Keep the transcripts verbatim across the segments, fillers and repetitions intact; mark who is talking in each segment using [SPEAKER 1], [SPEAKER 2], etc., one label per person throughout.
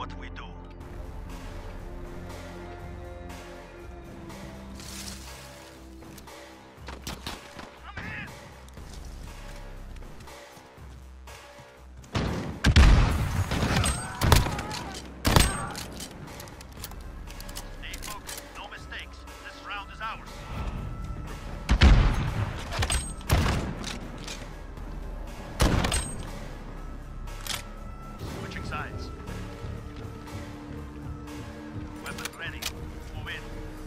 [SPEAKER 1] what we do. Stay focused, no mistakes. This round is ours. Switching sides. Weapons ready. Move in.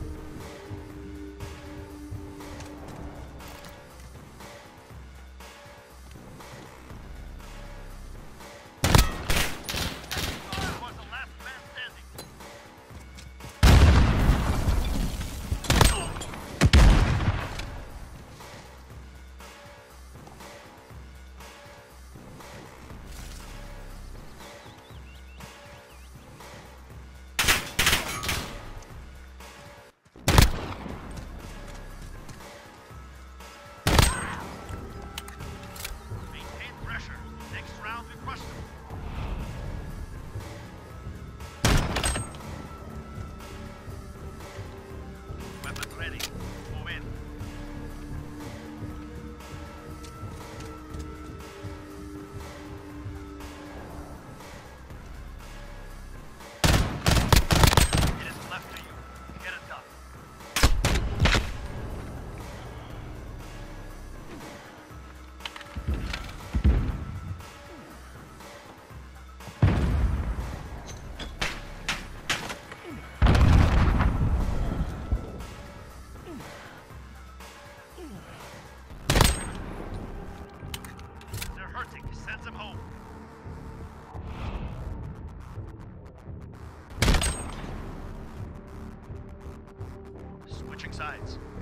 [SPEAKER 1] That was the last man standing. Maintain pressure. Next round we crush them. Weapons ready. Move in. It is left to you. Get it done. They're hurting. Send them home. Switching sides.